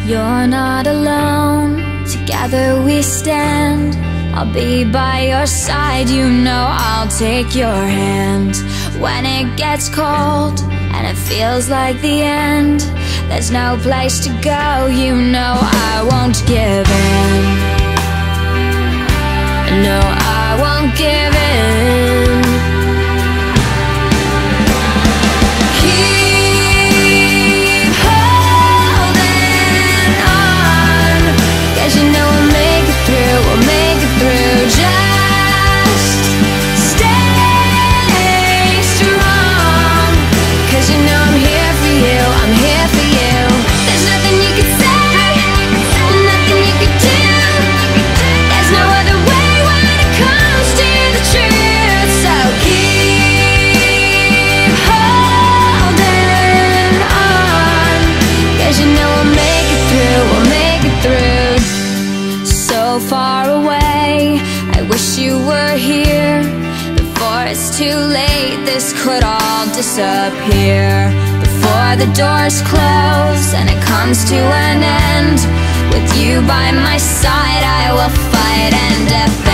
You're not alone, together we stand. I'll be by your side, you know I'll take your hand. When it gets cold and it feels like the end, there's no place to go, you know I won't give in. No, I won't give in. Keep holding on, 'cause you know we'll make it through, we'll make it through. Just stay strong, 'cause you know I'm here for you, I'm here for you. There's nothing you can say, nothing you can do. There's no other way when it comes to the truth. So keep holding on, 'cause you know we'll make it through, we'll make it through. So far away, I wish you were here. Before it's too late, this could all disappear. Before the doors close and it comes to an end, with you by my side I will fight and defend.